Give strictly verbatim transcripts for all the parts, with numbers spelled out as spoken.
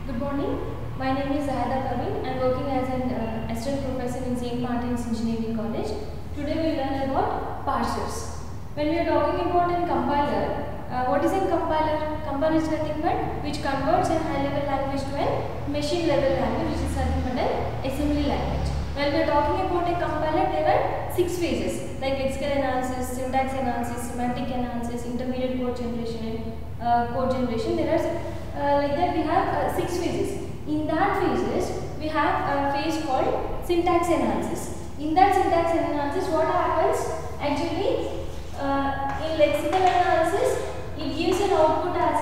Good morning. My name is Zahida Praveen. I am working as an uh, assistant professor in Saint Martin's Engineering College. Today we will learn about parsers. When we are talking about a compiler, uh, what is a compiler? Compiler is nothing but which converts a high level language to a machine level language, which is nothing but an assembly language. When we are talking about a compiler, there are six phases like lexical analysis, syntax analysis, semantic analysis, intermediate code generation, and uh, code generation. There are uh, like that we have uh, six phases. In that phases, we have a phase called syntax analysis. In that syntax analysis, what happens? Actually, uh, in lexical analysis, it gives an output as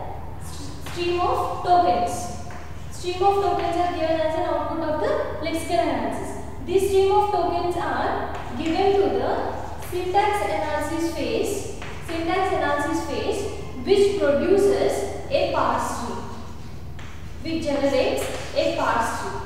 a stream of tokens. Stream of tokens are given as an output of the lexical analysis. These stream of tokens are given to the syntax analysis phase, syntax analysis phase, which produces a parse tree, which generates a parse tree.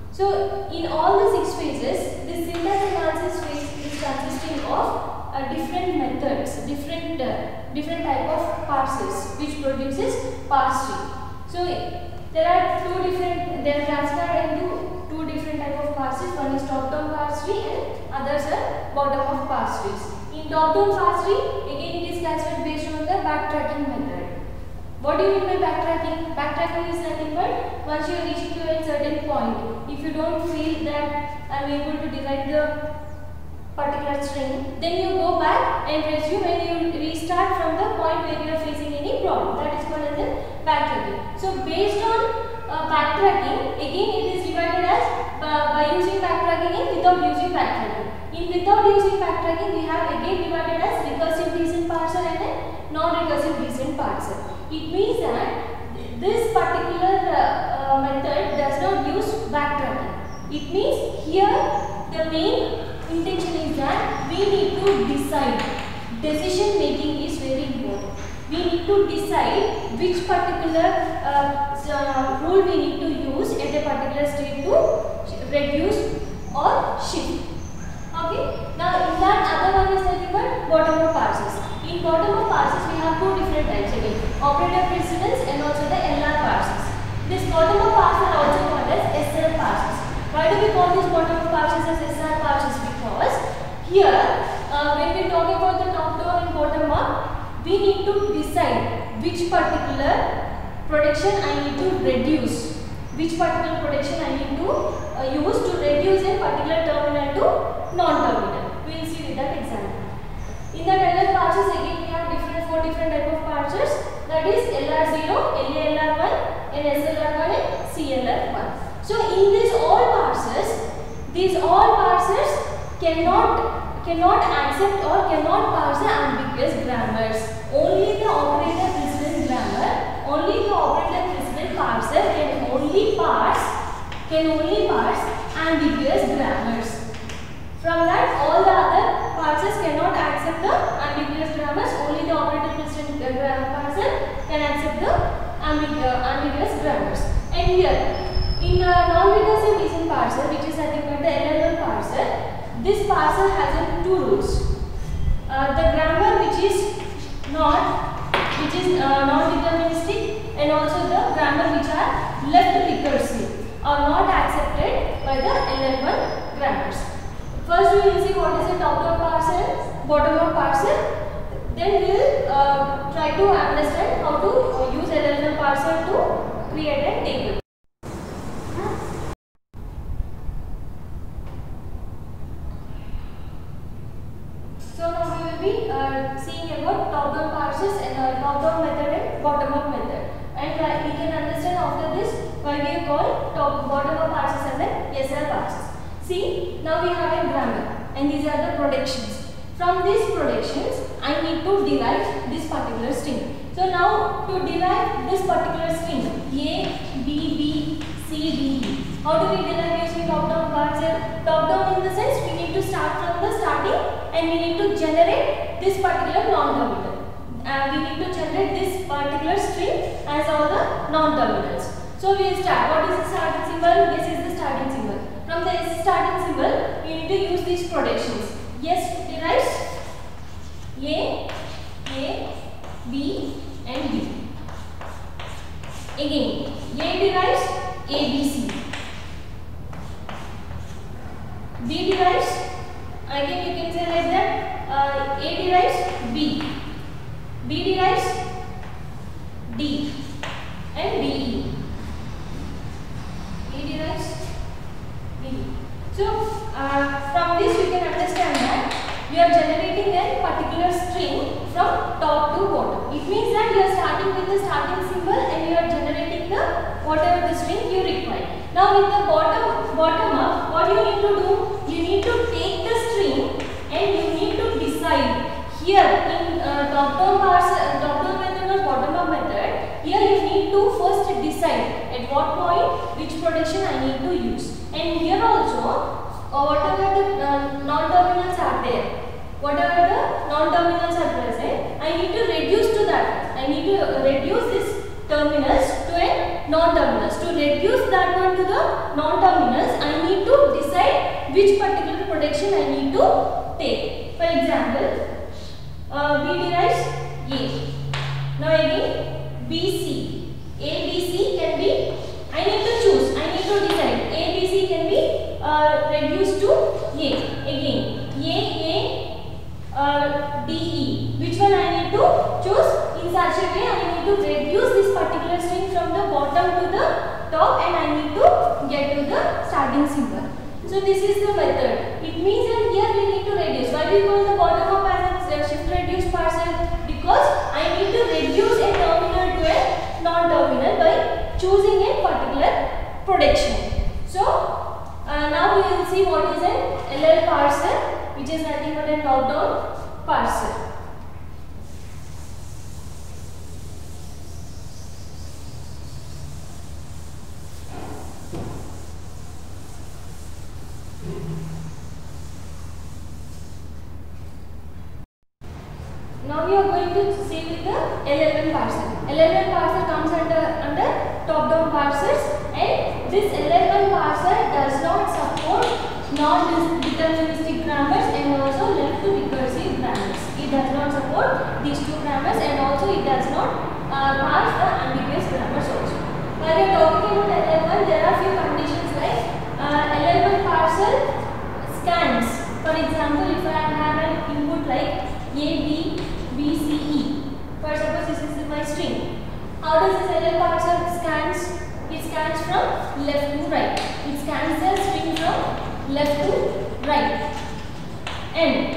So, in all the six phases, this syntax analysis phase is consisting of uh, different methods, different uh, different type of parsers, which produces parse tree. So, there are two different, they are classified into two different type of parsers. One is top-down parse tree and others are bottom-up parse trees. In top-down parse tree, again it is classified based on the backtracking method. What do you mean by backtracking? Backtracking is nothing but once you are reaching to a certain point, if you don't feel that I am able to derive the particular string, then you go back and resume and you restart from the point where you are facing any problem. That is called as a backtracking. So based on uh, backtracking, again it is divided as uh, by using backtracking and without using backtracking. In without using backtracking, we have again divided as recursive descent parser and a non-recursive descent parser. It means that this particular uh, uh, method does not use backtracking. It means here the main intention is that we need to decide. Decision making is very important. We need to decide which particular uh, uh, rule we need to use at a particular state to reduce or shift. Okay. Now in that other one is nothing but bottom-up parsers. In bottom-up parsers we have two different types again, operator precedence and also the L R parsers. This bottom-up parser also called as S R parsers. Why do we call these bottom-up parsers as S R parsers? Because here uh, when we talk about the top-down and bottom-up, we need to decide which particular protection I need to reduce, which particular protection I need to uh, use to reduce a particular terminal to non-terminal. We will see with that example. In the L R parsers again we have different four different type of parsers, that is L R zero, L A L R one and S L R one and C L R one. So in these all parsers, these all parsers cannot cannot accept or cannot parse ambiguous grammars. Only the operator precedent grammar, only the operator precedent parser can only parse can only parse ambiguous grammars. From that, all the other parsers cannot accept the ambiguous grammars. Only the operator precedent parser can accept the ambigu ambiguous grammars. And here, in a non-recursive descent parser, which is nothing but the L L one parser, this parser has two rules. Uh, the grammar which is not, which is uh, non-deterministic, and also the grammar which are left recursive are not accepted by the L L one grammars. First we will see what is a top-down parser and bottom-up parser. Then we will uh, try to understand how to uh, use L L one parser to create a table. So now we will be uh, seeing about top-down parsers and uh, top-down method and bottom-up method. And uh, we can understand after this why we call top bottom-up parsers and then S R parsers. See, now we have a grammar and these are the protections. From these protections, I need to derive this particular string. So now to derive this particular string A, B, B, C, D, E. How do we derive using top-down parser? Top-down in the sense we need to start from the starting and we need to generate this particular non-terminal. And we need to generate this particular string as all the non-terminals. So we will start. What is the starting symbol? This is the starting symbol. From the starting symbol, you need to use these protections. Yes, derives A, A, B and D. Again, A derives A B C. B derives, again you can say like that, uh, A derives B. B derives D and D E. B derives D. So, uh, from this we can understand that we are generating a particular string from top to bottom. It means that you are starting with the starting symbol and you are generating the whatever the string you require. Now with the bottom bottom up, what you need to do? You need to take the string and you need to decide here in uh, top down parser, uh, top down method or bottom up method. Here you need to first decide at what point which protection I need to use. And here also, uh, whatever the uh, non-terminals are there. Whatever the non-terminals are present, I need to reduce to that. I need to reduce this terminals to a non-terminals. To reduce that one to the non-terminals, I need to decide which particular protection I need to take. For example, uh, B derives A. Now again, B C. A, B, C can be, I need to choose, I need to decide. A, B, C can be uh, reduced to A. Again, A, A, Uh, D E. Which one I need to choose? In such a way I need to reduce this particular string from the bottom to the top and I need to get to the starting symbol. So this is the method. It means that here we need to reduce. Why we call the bottom up as a shift reduce parser? Because I need to reduce a terminal to a non-terminal by choosing a particular protection. So uh, now we will see what is an L L parser, which is nothing but a top-down parser. Now we are going to see with the L L M parser. L L M parser comes under under top-down parsers, and this L L M parser does not support non-deterministic grammars and also left to recursive grammars. It does not support these two grammars and also it does not uh, parse the ambiguous grammars also. While we are talking about L L M, there are few conditions like uh, L L M parser scans. For example, if I have an input like A, B, B, C, E. For suppose this is my string. How does this L L M parser scans? It scans from left to right. It scans the string from left to right, and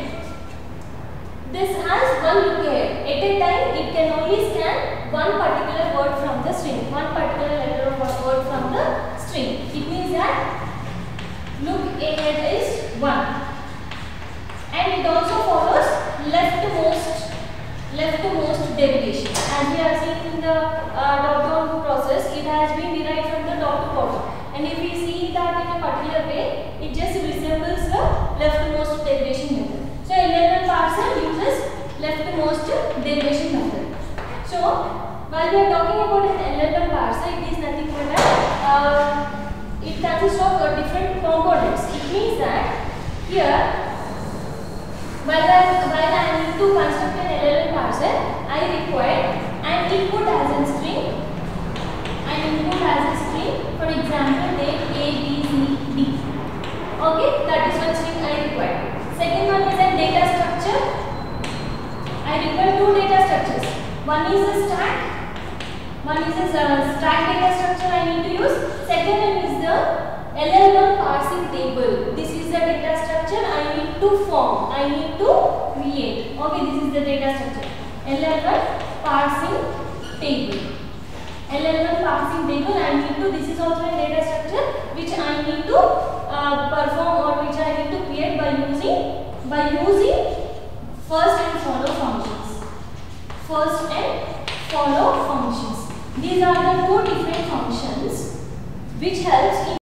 this has one look ahead. At a time it can only scan one particular word from the string, one particular letter or word from the string. It means that look ahead is one, and it also follows leftmost leftmost derivation. As we have seen in the uh, top-down process, it has been derived from the top to bottom. And if we see that in a particular way, it just resembles the leftmost derivation method. So L L M parser uses leftmost derivation method. So while we are talking about an L L M parser, it is nothing but that uh, it consists of uh, different components. It means that here, while I, while I need to construct an L L M parser, I require an input as a string. An input as a string. For example, take A, B, C, D. Okay, that is one string I require. Second one is a data structure. I require two data structures. One is a stack. One is a uh, stack data structure I need to use. Second one is the L L M parsing table. This is the data structure I need to form. I need to create. Okay, this is the data structure. L L M parsing table. L L M parsing table I need to, this is also a data structure which I need to uh, perform or which I need to create by using by using first and follow functions. First and follow functions. These are the two different functions which helps in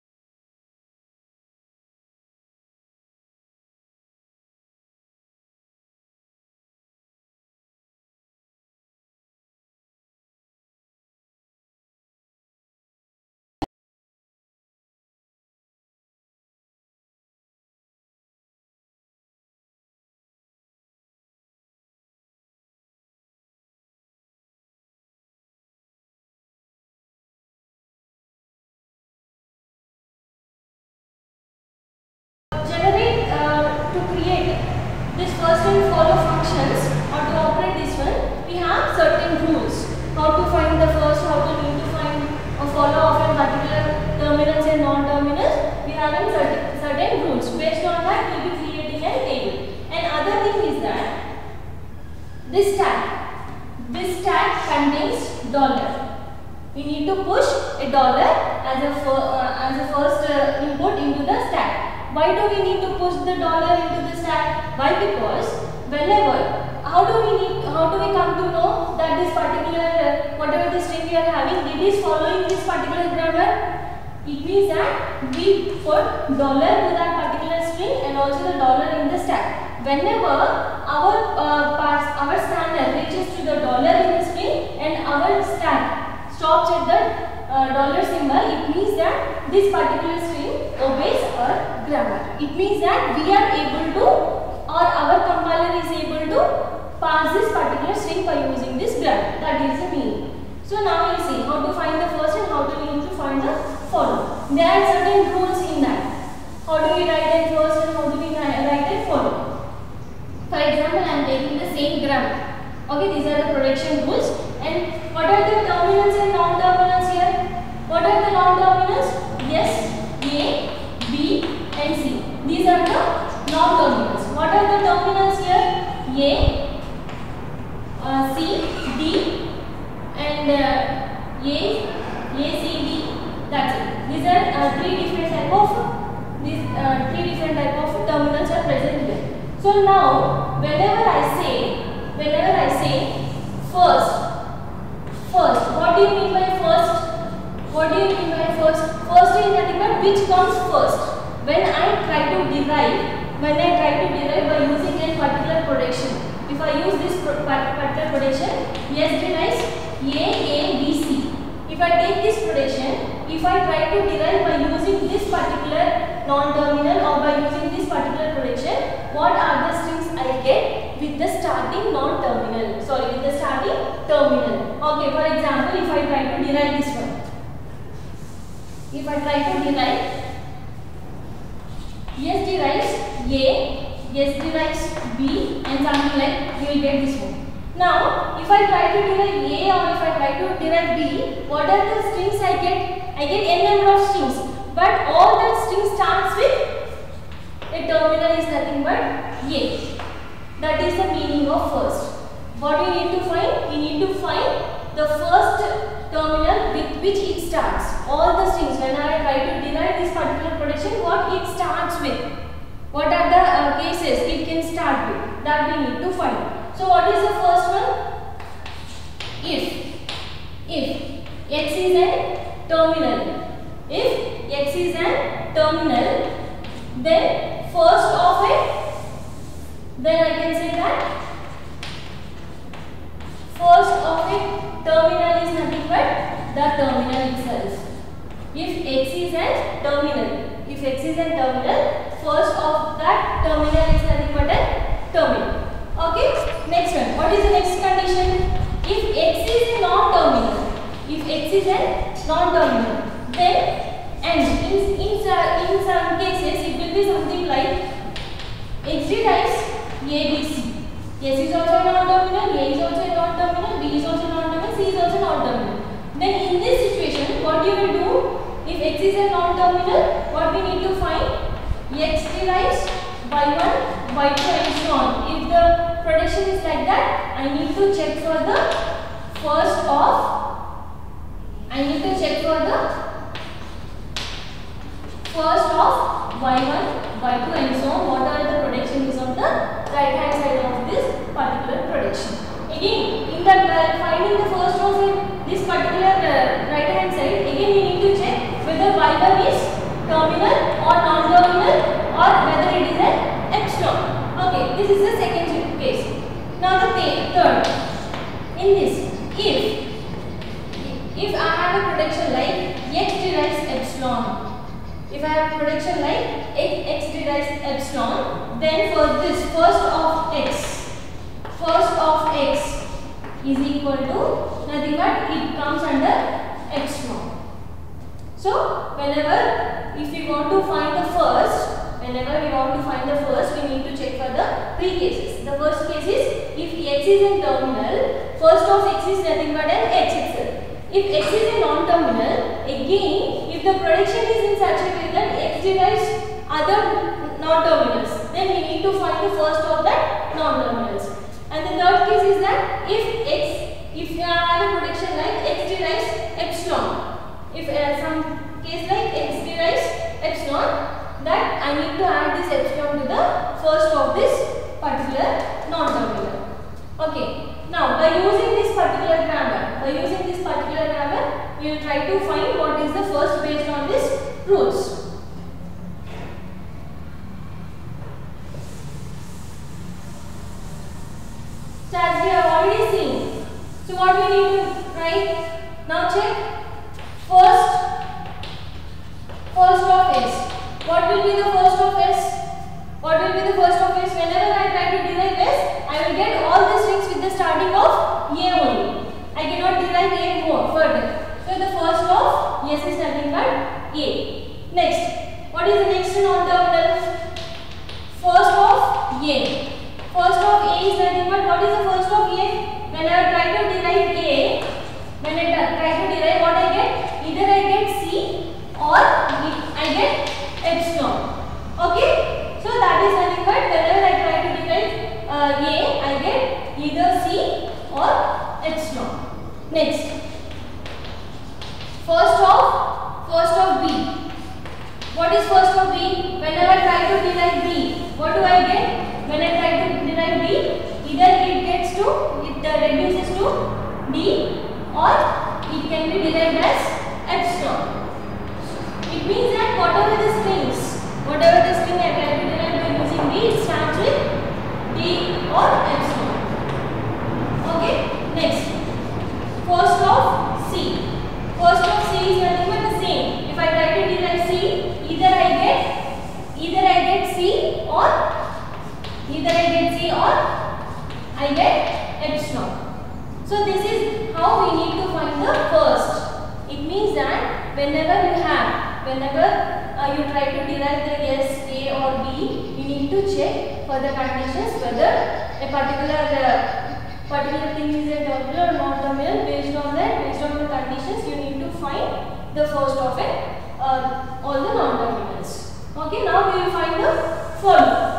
this stack, this stack contains dollar. We need to push a dollar as a fir uh, as a first uh, input into the stack. Why do we need to push the dollar into the stack? Why? Because whenever, how do we need, how do we come to know that this particular uh, whatever the string we are having, it is following this particular grammar? It means that we put dollar to that particular string and also the dollar in the stack. Whenever our uh, parts, our scanner reaches to the dollar in the string and our stack stops at the uh, dollar symbol, it means that this particular string obeys our grammar. It means that we are able to, or our compiler is able to pass this particular string by using this grammar. That is the meaning. So now you see how to find the first and how do we need to find the follow. There are certain rules in that. How do we write it first and how do we write it follow? For example, I am taking the same grammar. Okay, these are the projection rules. And what are the terminals and non-terminals here? What are the non-terminals? Yes, A, B and C. These are the non-terminals. What are the terminals here? A, uh, C, D and uh, A, A, C, D. That's it. These are uh, three different type of these uh, three different type of terminals are present here. So now, whenever I say, whenever I say first. First, what do you mean by first? What do you mean by first? First is nothing but which comes first. When I try to derive, when I try to derive by using a particular projection. If I use this particular projection, yes derives A, A, B, C. If I take this projection, if I try to derive by using this particular non-terminal or by using this particular projection, what are the strings I get with the starting non-terminal? Sorry, with the starting terminal. Okay, for example, if I try to derive this one. If I try to derive, yes derives A, yes derives B and something like, you will get this one. Now, if I try to derive A or if I try to derive B, what are the strings I get? I get n number of strings. But all that string starts with a terminal is nothing but A. That is the meaning of first. What we need to find? We need to find the first terminal with which it starts. All the strings, when I try to derive this particular projection, what it starts with. What are the uh, cases it can start with? That we need to find. So what is the first one? If. If X is a terminal. If X is a terminal, then first of it, then I can say that first of it terminal is nothing but the terminal itself. If X is a terminal, if X is a terminal, first of that terminal is nothing but a terminal. Okay, next one. What is the next condition? If X is a non-terminal, if X is a non-terminal, then and in, in, in some cases it will be something like X derives A, B, C. S is also a non-terminal, A is also a non-terminal, B is also non-terminal, C is also non-terminal. Then in this situation, what you will do? If X is a non-terminal, what we need to find? X derives Y one, Y two and so on. If the projection is like that, I need to check for the first of, I need to check for the first of Y one, Y two and so on. What are the projections on the right hand side of this particular projection? Again, in the uh, finding the first of it, this particular uh, right hand side, again we need to check whether Y one is terminal or non-terminal or whether it is an epsilon. Okay, this is the second case. Now the third. In this, if if I have a projection like X derives epsilon, if I have a projection like X, X derives epsilon, then for this first of X, first of X is equal to nothing but it comes under epsilon. So whenever if we want to find the first, whenever we want to find the first, we need to check for the three cases. The first case is if X is in terminal, first of X is nothing but an X itself. If X is a non-terminal, again if the projection is in such a way that X derives other non-terminals, then we need to find the first of that non-terminals. And the third case is that if x, if you have a prediction like x derives epsilon, if uh, some case like x derives epsilon, that I need to add this epsilon to the first of this particular non-terminal. Okay. Now, by using this particular grammar, by using this particular grammar, you will try to find what is the first based on this rules. So as we have already seen, so what we need to write? Now check first, first of S. What will be the first of S? What will be the first of S? Whenever I try to derive S, I will get all the strings with the starting of A only. I cannot derive A more further. So the first of S is nothing but A. Next, what is the next non-terminal? First of A. First of A is nothing but what is the first of A? When I try to derive A, when I try to derive what I get? Either I get C or I get epsilon. Okay? So that is nothing but whenever I try to derive uh, A, I get either C or epsilon. Next, first of first of B. What is first of B? Whenever I try to derive B, what do I get? When I try to derive B, either it gets to, it uh, reduces to D or it can be derived as epsilon. It means that whatever the strings, whatever the string I try to derive by using D, it starts with D or epsilon. Okay, next, first of C. First of C is nothing but the same. If I try to derive C, either I get, either I get C or Either I get C or I get epsilon. So this is how we need to find the first. It means that whenever you have, whenever uh, you try to derive the yes, A or B, you need to check for the conditions whether a particular uh, particular thing is a terminal or non-terminal. Based on that, based on the conditions, you need to find the first of it, uh, all the non-terminals. Okay, now we will find the follow.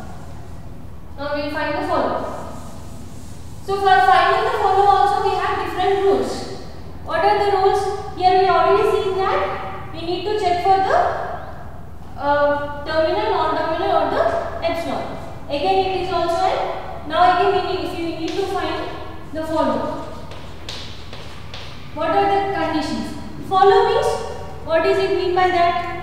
Now we will find the follow. So for finding the follow also we have different rules. What are the rules? Here we already seen that we need to check for the uh, terminal, non-terminal or the epsilon. Again it is also an, now again we need, if we need to find the follow. What are the conditions? Follow means, what is it mean by that?